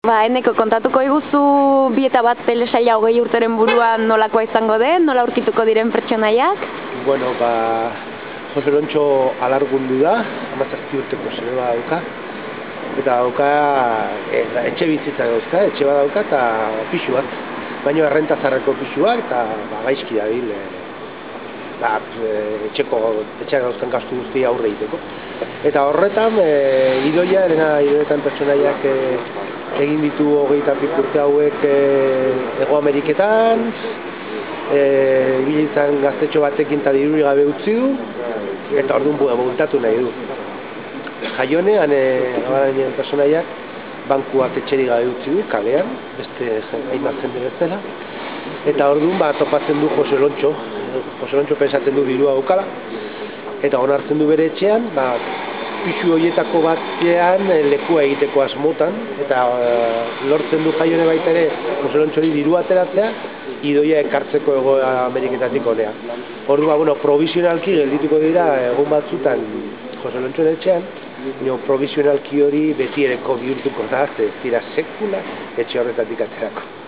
Eneko, kontatuko iguzu bi eta bat telesaila 20 urteren buruan nolakoa izango den, nola aurkituko diren pertsonaiak? Bueno, Jose Lontxo alargundu da, 17 urteko zinema dauka. Eta dauka, etxe bizitza dauzka, etxe bat dauka eta pixu bat. Baina errenta zarreko pixu bat eta gaizki dabil. Etxeak dauzkan gastu guztia aurre egiteko. Eta horretan, Idoietan pertsonaiak egin ditu 20 urte hauek Hego Ameriketan, ibilitzen gaztetxo batekin eta dirurik gabe utzi du, eta orduan bultatu nahi du. Jaionean, gabaranien pertsonaiak bankuak etxerik gabe utzi du, kalean, beste hainbat jende bezala, eta orduan topatzen du Jose Lontxo. Jose Lontxo pensatzen du dirua daukala, eta onartzen du bere etxean, pixu horietako batean lekua egiteko asmotan, eta lortzen du Jaione baita ere Jose Lontxori dirua ateratzea, Idoia ekartzeko Hego Ameriketatik honea. Orduan, provisionalki geldituko dira egun batzutan Jose Lontxoren etxean, provisionalki hori beti ereko bihurtuko da, ez dira sekula etxe horretatik aterako.